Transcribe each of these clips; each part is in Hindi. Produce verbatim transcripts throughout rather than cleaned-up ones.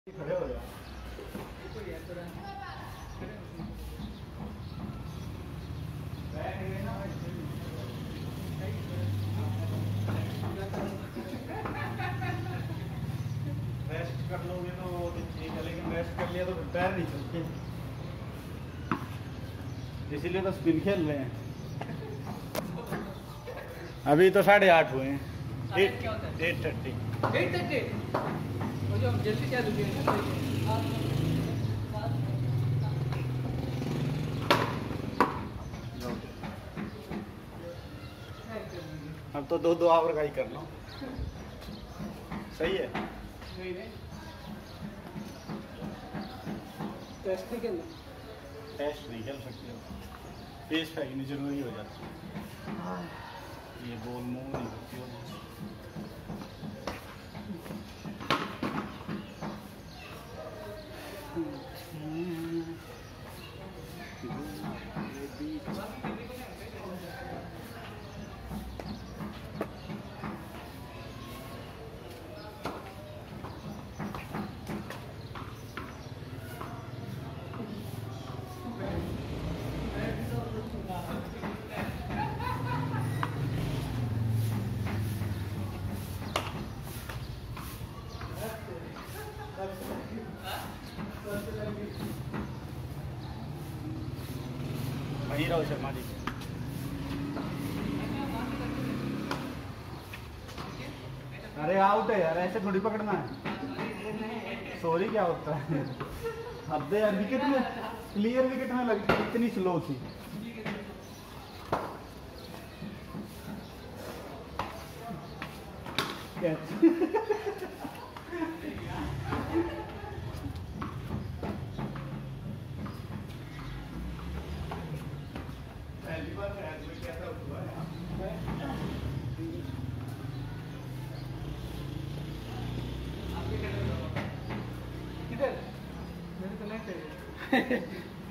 खड़े हो जाओ। रेस्ट कर लोगे तो ठीक है, लेकिन रेस्ट कर लिया तो फिर पैर नहीं चलते, इसीलिए तो स्पिन खेल रहे हैं। अभी तो साढ़े आठ हुए हैं। Eight eight thirty eight thirty जल्दी क्या दुखी अब तो दो दो आवर का ही कर लो, सही है। टेस्ट नहीं खेलना, टेस्ट नहीं खेल सकते हो, पेस फेंकनी जरूरी हो जाती है। ये बॉल मूव नहीं करती हो। वहीं रहो शर्मा जी। अरे आउट है यार, ऐसे थोड़ी पकड़ना है। सॉरी क्या होता है, हद यार, विकेट में क्लियर विकेट में लगती इतनी स्लो थी। मेरे को नहीं चाहिए।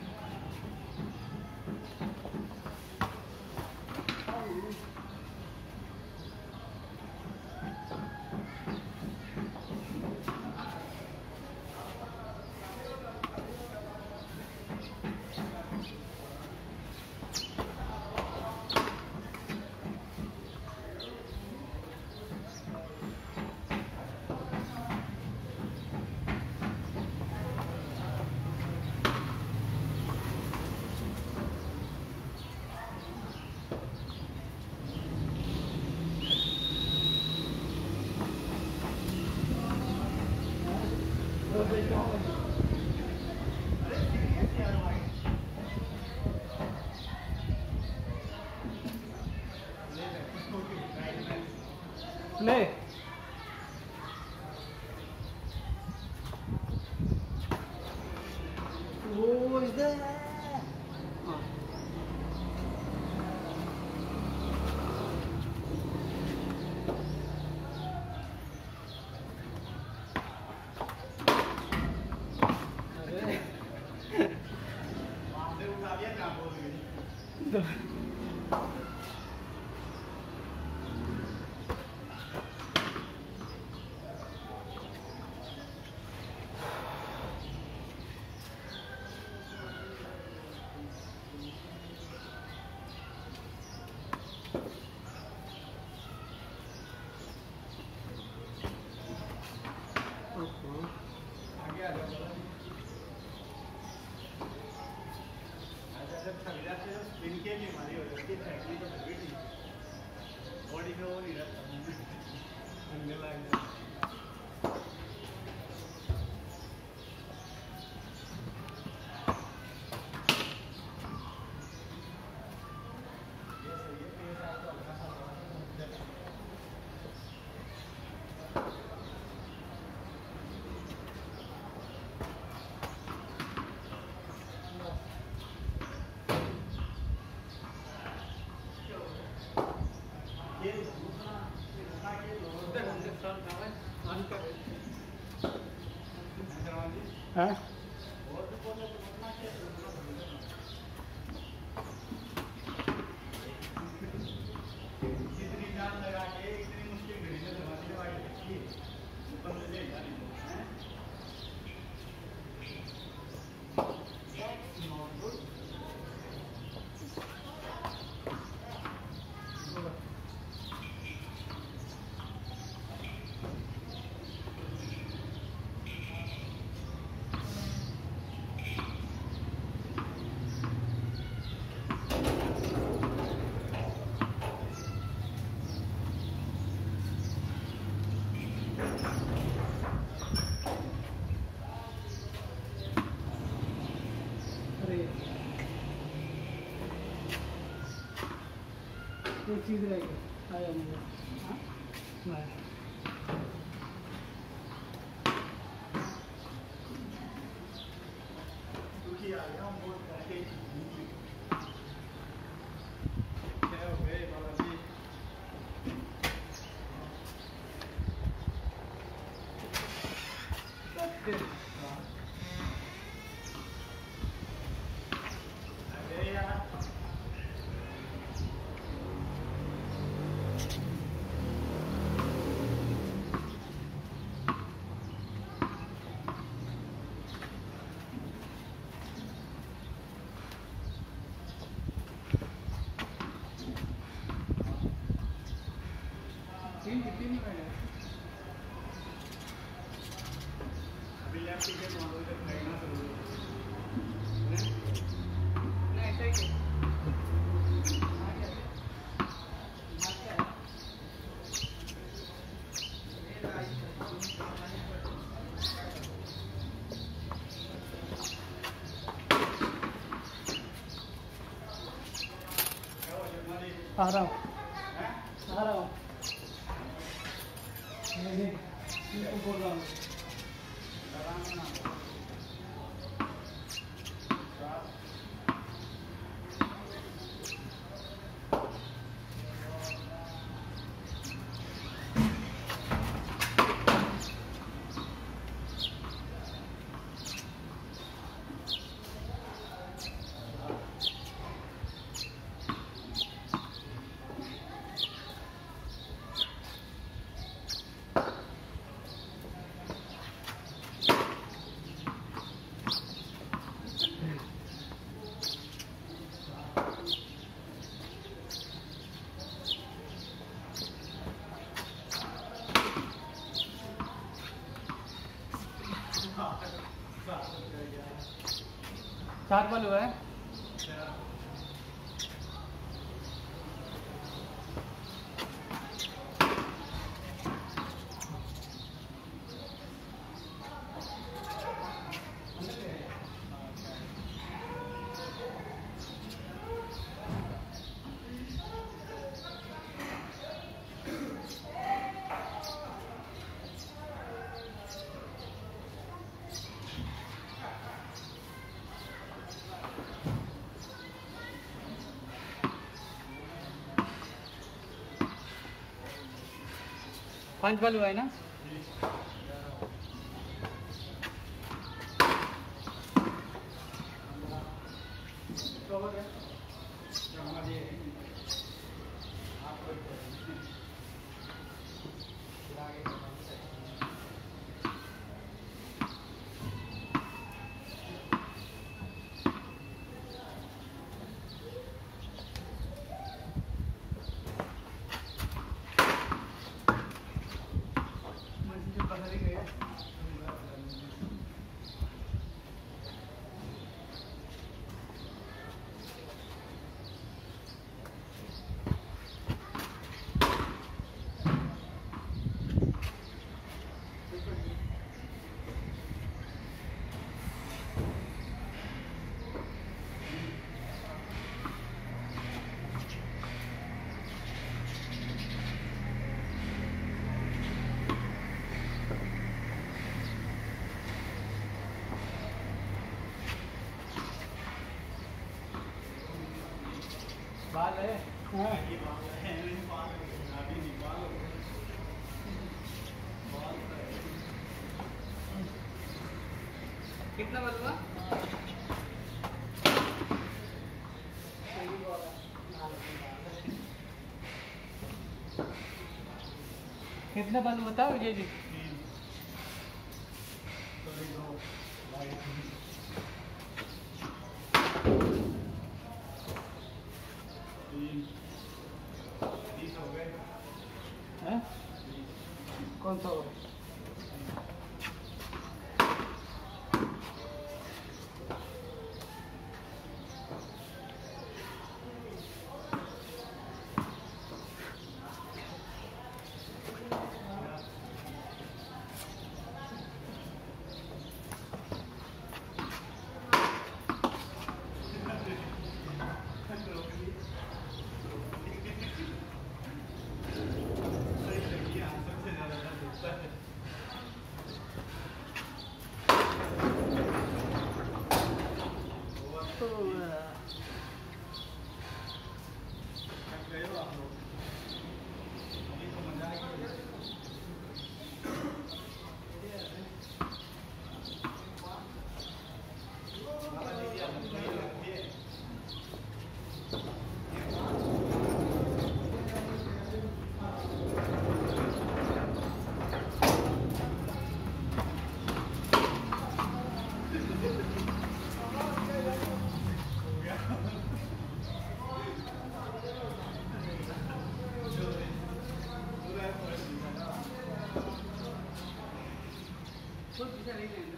Play Who is there? इनके लिए हमारी हो जाती है फैक्ट्री तो फिर भी ठीक, बॉडी में वो नहीं रहता। हाँ एक चीज़ रहेगी आया मुझे हाँ नहीं दुखी आ गया हूँ बहुत करके क्या हो गए बालाजी अरे यार तीन कितनी में है अभी लैप टिकट मॉडल तक खरीदना जरूरी नहीं ऐसा ही क्या हाँ क्या हाँ क्या है आ रहा हूँ आ रहा हूँ नहीं नहीं मैं बोल रहा हूँ सात बाल हुआ है पांच बाल हुआ है ना बाल है हाँ ये बाल है नहीं बाल अभी नहीं बाल कितना बाल हुआ कितना बाल बताओ विजय जी हैं? कौन सा हो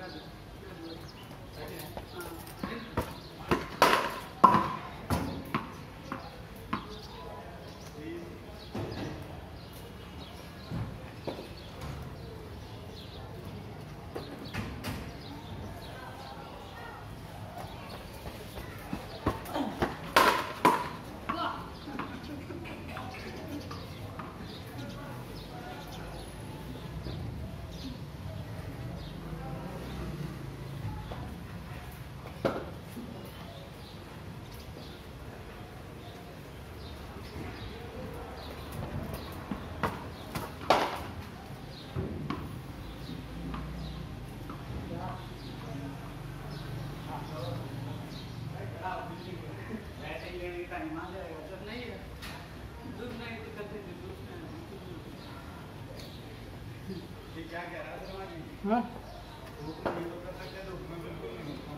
क्या कह रहा है शर्मा जी? हाँ धूप में तो कर सकते हैं, धूप में बिल्कुल नहीं होता।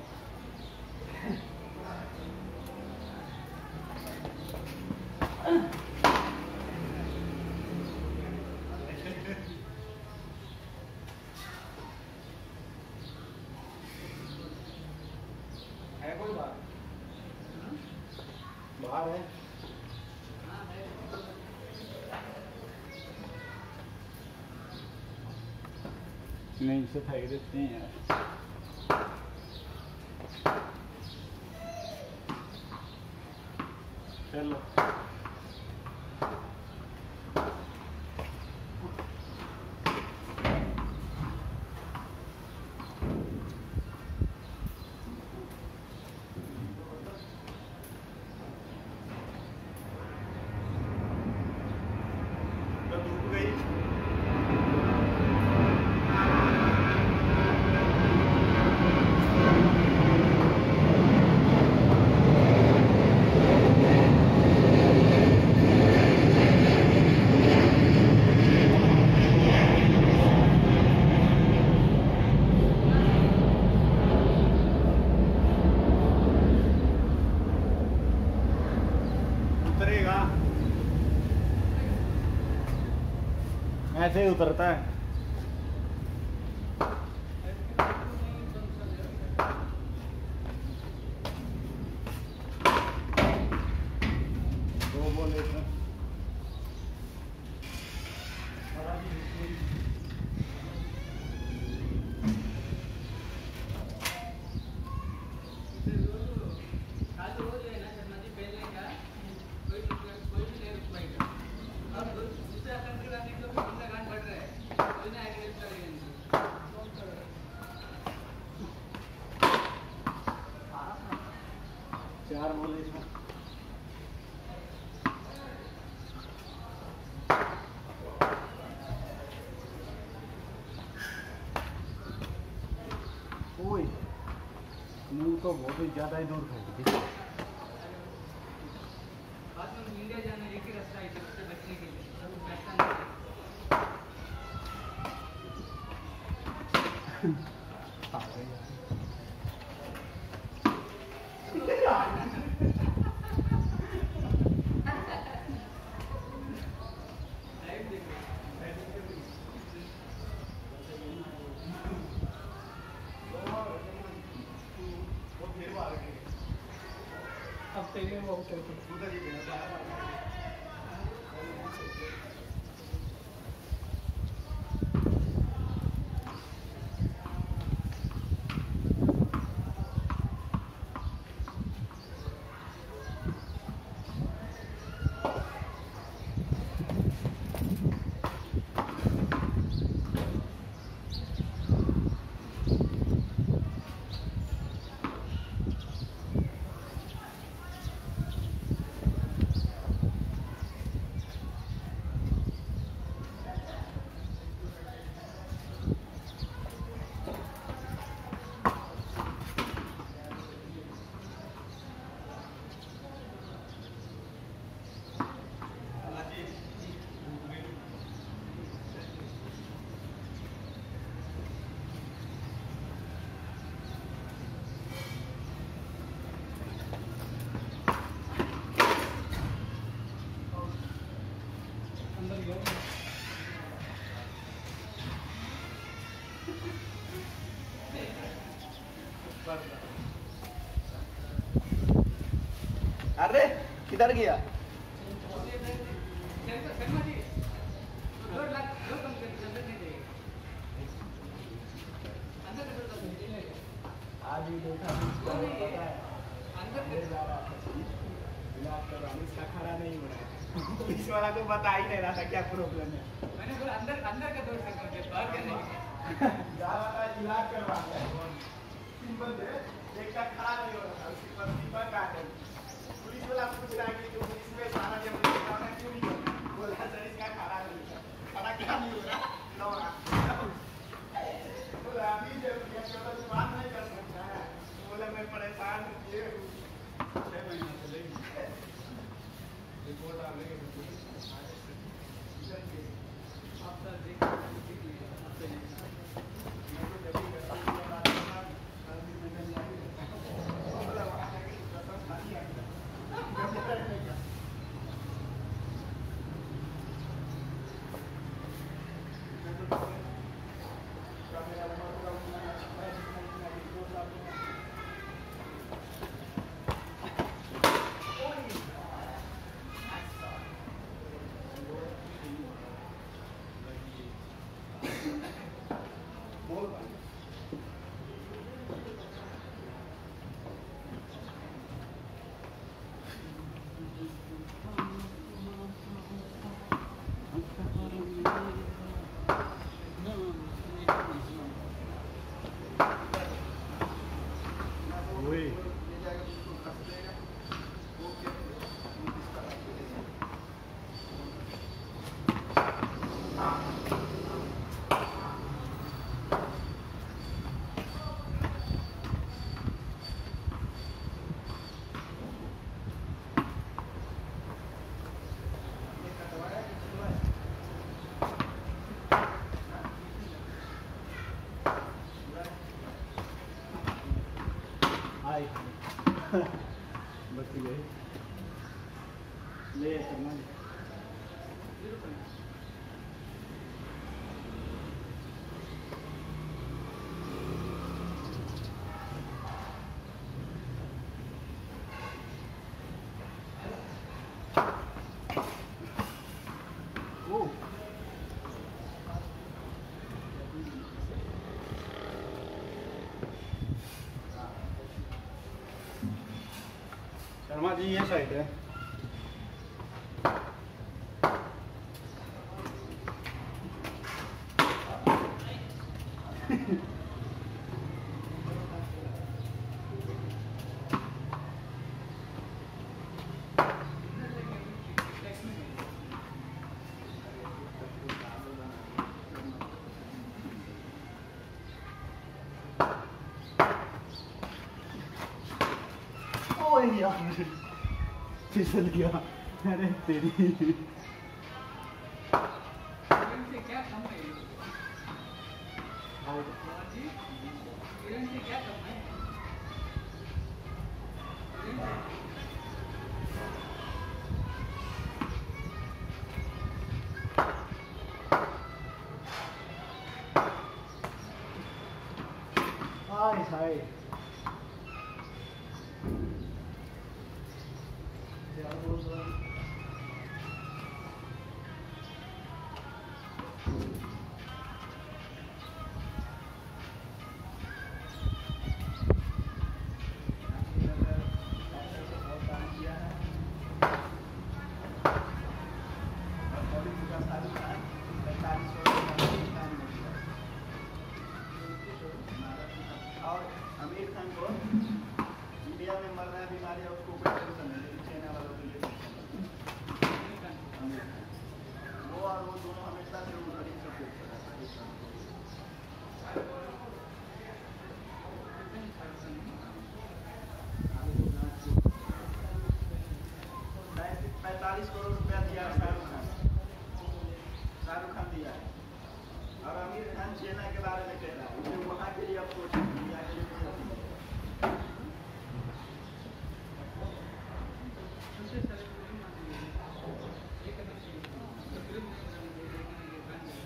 है कोई बात? बाहर है। नहीं, इसे फेंक देते हैं यार। चलो तो धूप गई। उतरेगा, ऐसे ही उतरता है। दो बोले थे। चार बोले इसमें। ओए, मुंह तो बहुत ही ज्यादा ही दूर फेंक दी। बाद में इंडिया जाना एक ही रास्ता है उससे बचने के लिए, सब रास्ता नहीं आ गई यार। अब तेरे वो चलते उधर ही गया। अरे किधर गया? आज ही देखा इसका खड़ा नहीं हो रहा है। पुलिस वाला को बता ही नहीं रहा था क्या प्रॉब्लम है। मैंने बोला अंदर अंदर का दौड़ सकते हैं, बाहर का नहीं। जा रहा था इलाज करवा है सिंपल है, एक का खड़ा नहीं हो रहा था, उसकी पत्नी पर काट है। पुलिस वाला पूछ रहा है कि जो पुलिस में सारा जब काम है क्यों नहीं हो रहा? बोला सर इसका खड़ा नहीं है, खड़ा क्या नहीं हो रहा? दौड़ा बोला अभी जब ये केवल बात नहीं कर सकता है, बोला मैं परेशान हूँ ये छह महीना से लेगी रिपोर्ट आ गई आप सर देख लीजिए आपसे बच गए ले करना शर्मा जी ये साइड है। यार फिसल गया। अरे तेरी क्या कम है जी? किरण से क्या कम है? हाय हाय आमिर खान को इंडिया में मर रहा है बीमारी है उसको कोई टेंशन नहीं, लेकिन चाइना वालों के लिए वो और वो दोनों हमेशा से उधर ही सब पैंतालीस करोड़ रुपया दिया शाहरुख खान शाहरुख खान दिया है और आमिर खान चाइना के बारे में कह रहा है उसे वहाँ के लिए अब सोच इंडिया के लिए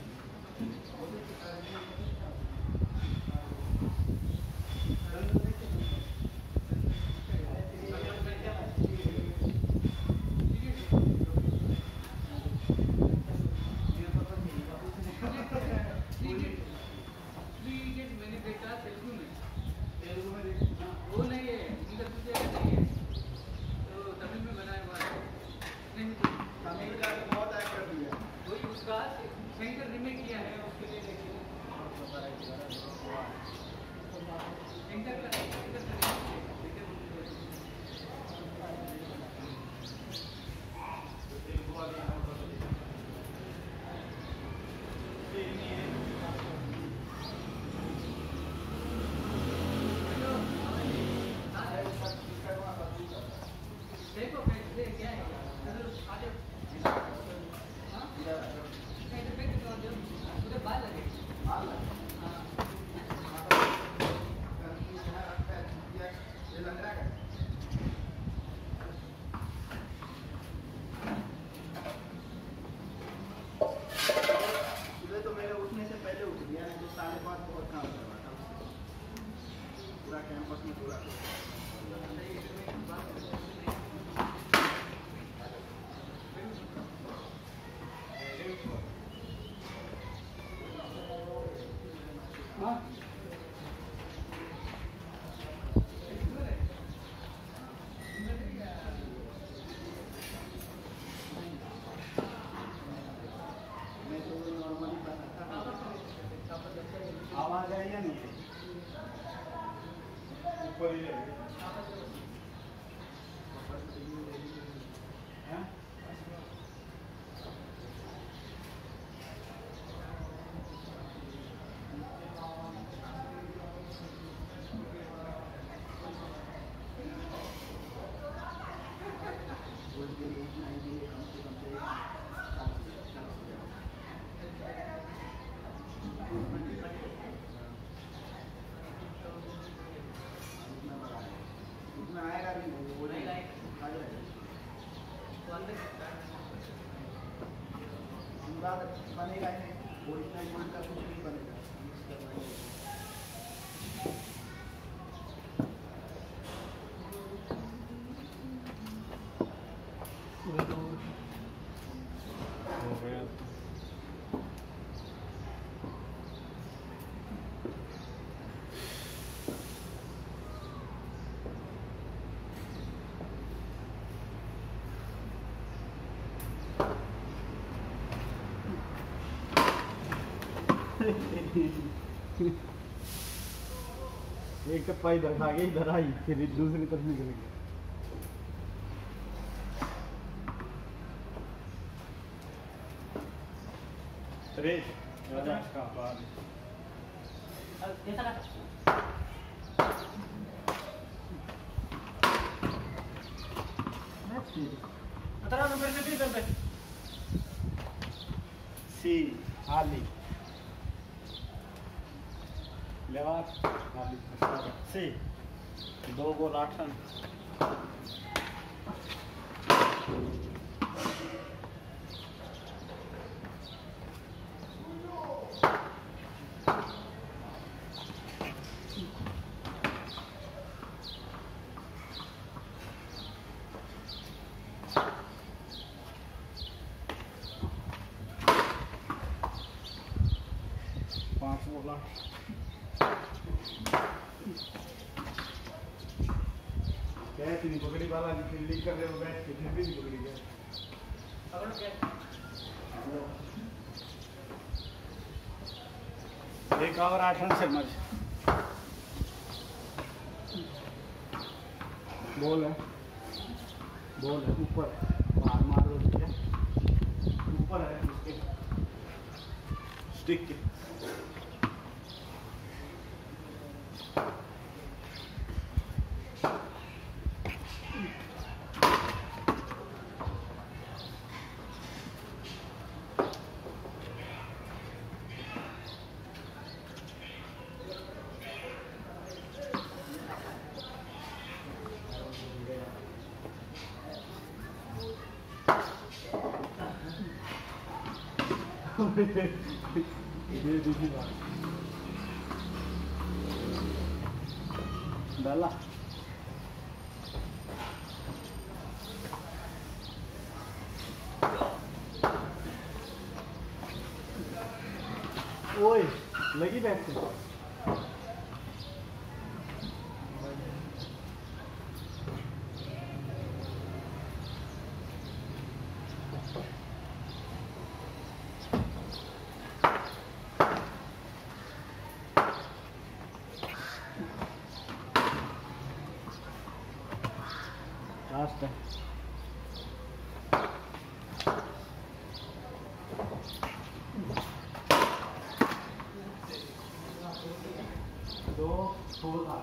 एक पूरा कैंपस में पूरा आवाज है या नहीं ऊपर ही है बनेगा नहीं ओरिजिनल गोल्ड का कुछ नहीं बनेगा हो गया एक टप्पा इधर खा गया इधर आई फिर दूसरी तरफ निकल गया अरे राजा का बाल सी आली लेवार आली सी दो गोल आठ रन पाँच बोला कैच नहीं पकड़ी वाला फील्डिंग कर रहे हो बैठ के फिर भी नहीं पकड़ी गया एक और आठ रन से मज बॉल है बॉल है ऊपर बाहर मार दो ठीक है ऊपर है उसके स्टिक के ये दूसरी बात डाला ओए लगी बैठ से लास्ट है दो सोलह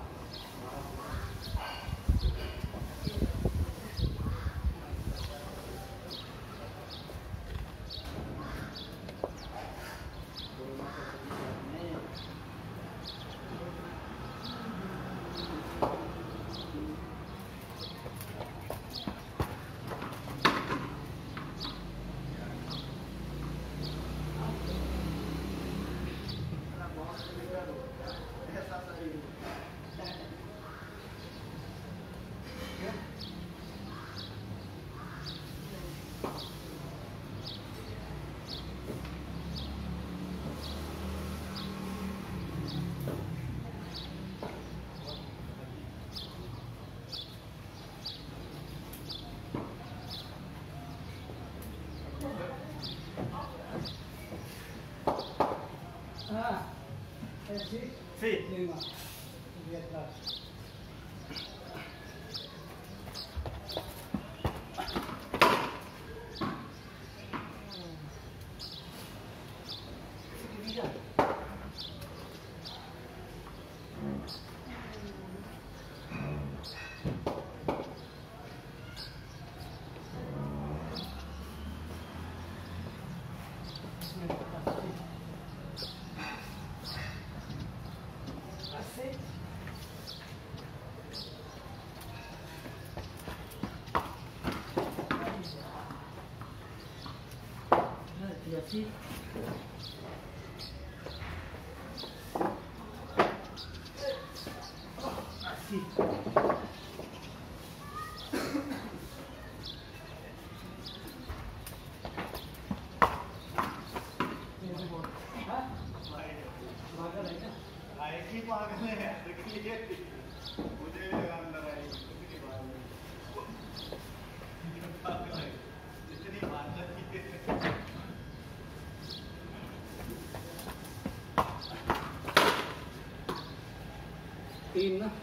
मार ये इतना अस्सी अस्सी आएगी पागल है मुझे भी लगा अंदर आएगी इतनी बात है इतनी बात है तीन ना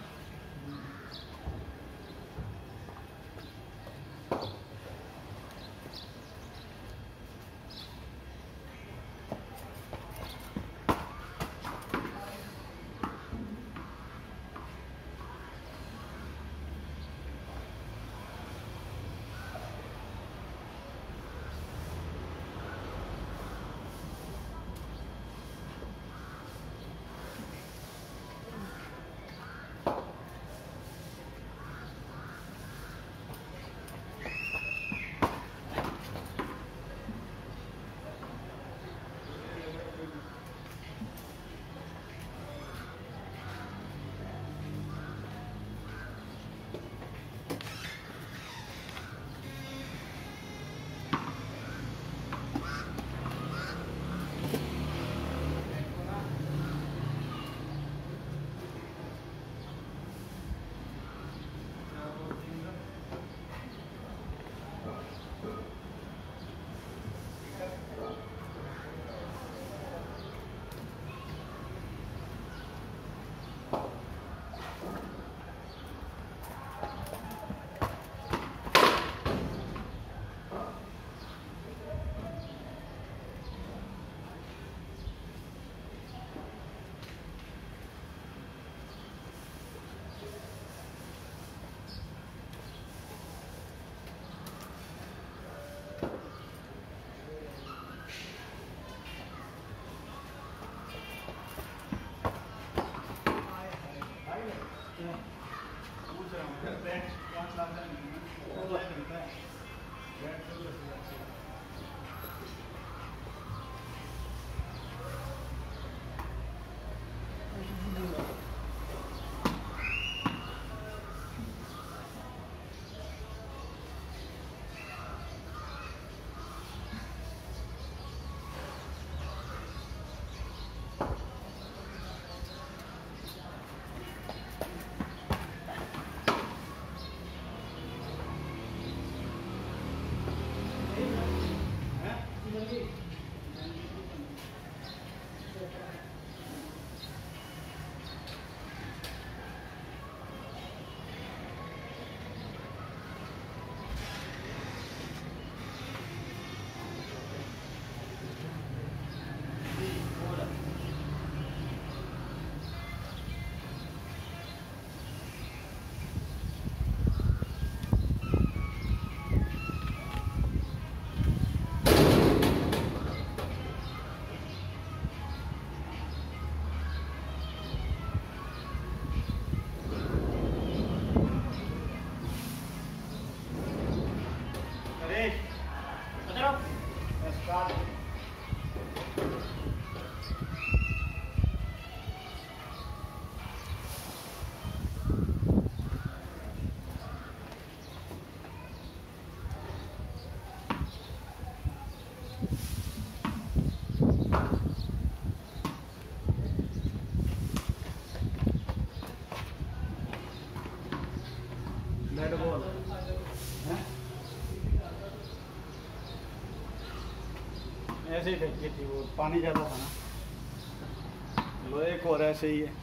बैट बॉल ऐसे ही फेंकी थी वो, पानी ज़्यादा था ना, लोहे को और ऐसे ही है।